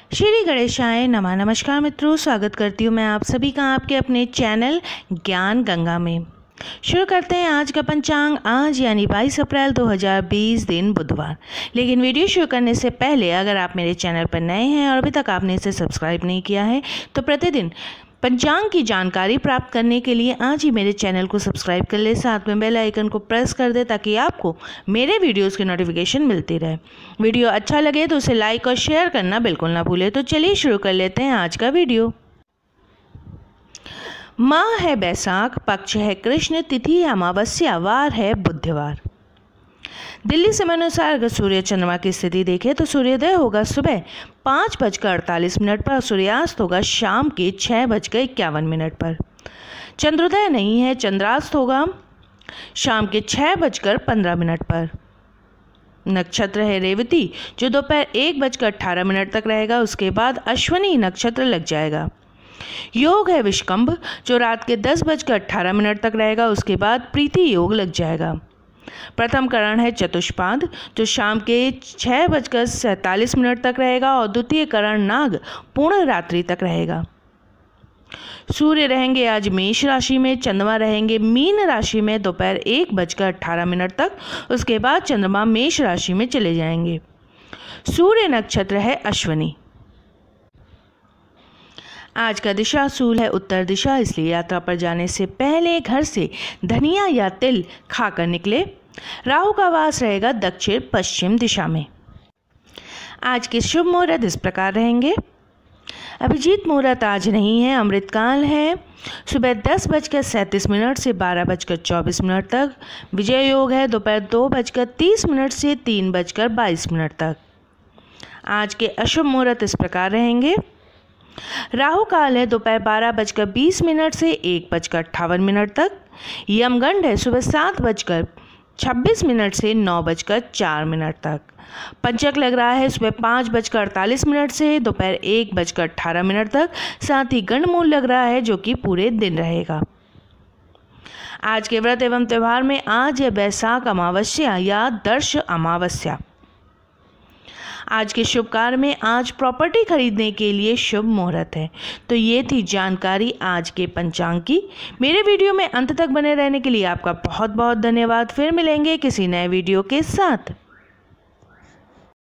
श्री गणेशाय नमः। नमस्कार मित्रों, स्वागत करती हूँ मैं आप सभी का आपके अपने चैनल ज्ञान गंगा में। शुरू करते हैं आज का पंचांग। आज यानी 22 अप्रैल 2020 दिन बुधवार। लेकिन वीडियो शुरू करने से पहले अगर आप मेरे चैनल पर नए हैं और अभी तक आपने इसे सब्सक्राइब नहीं किया है तो प्रतिदिन पंचांग की जानकारी प्राप्त करने के लिए आज ही मेरे चैनल को सब्सक्राइब कर ले, साथ में बेल आइकन को प्रेस कर दे ताकि आपको मेरे वीडियोस की नोटिफिकेशन मिलती रहे। वीडियो अच्छा लगे तो उसे लाइक और शेयर करना बिल्कुल ना भूले। तो चलिए शुरू कर लेते हैं आज का वीडियो। माह है बैसाख, पक्ष है कृष्ण, तिथि अमावस्या, वार है बुधवार। दिल्ली समय अनुसार अगर सूर्य चंद्रमा की स्थिति देखें तो सूर्योदय होगा सुबह 5:48 पर, सूर्यास्त होगा शाम के 6:51 पर। चंद्रोदय नहीं है, चंद्रास्त होगा शाम के 6:15 पर। नक्षत्र है रेवती जो दोपहर 1:18 तक रहेगा, उसके बाद अश्विनी नक्षत्र लग जाएगा। योग है विषकंभ जो रात के 10:18 तक रहेगा, उसके बाद प्रीति योग लग जाएगा। प्रथम करण है चतुष्पाद जो शाम के 6:47 तक रहेगा और द्वितीय करण नाग पूर्ण रात्रि तक रहेगा। सूर्य रहेंगे आज मेष राशि में, चंद्रमा रहेंगे मीन राशि में दोपहर 1:18 तक, उसके बाद चंद्रमा मेष राशि में चले जाएंगे। सूर्य नक्षत्र है अश्विनी। आज का दिशा सूल है उत्तर दिशा, इसलिए यात्रा पर जाने से पहले घर से धनिया या तिल खाकर निकले। राहु का वास रहेगा दक्षिण पश्चिम दिशा में। आज के शुभ मुहूर्त इस प्रकार रहेंगे। अभिजीत मुहूर्त आज नहीं है, अमृतकाल है सुबह 10:37 से 12:24 तक। विजय योग है दोपहर 2:30 से 3:22 तक। आज के अशुभ मुहूर्त इस प्रकार रहेंगे। राहु काल है दोपहर 12:20 से 1:58 तक। यमगंड है सुबह 7:26 से 9:04 तक। पंचक लग रहा है सुबह 5:48 से दोपहर 1:18 तक। साथ ही गंडमूल लग रहा है जो कि पूरे दिन रहेगा। आज के व्रत एवं त्यौहार में आज है बैसाख अमावस्या या दर्श अमावस्या। आज के शुभ कार्य में आज प्रॉपर्टी खरीदने के लिए शुभ मुहूर्त है। तो ये थी जानकारी आज के पंचांग की। मेरे वीडियो में अंत तक बने रहने के लिए आपका बहुत बहुत धन्यवाद। फिर मिलेंगे किसी नए वीडियो के साथ।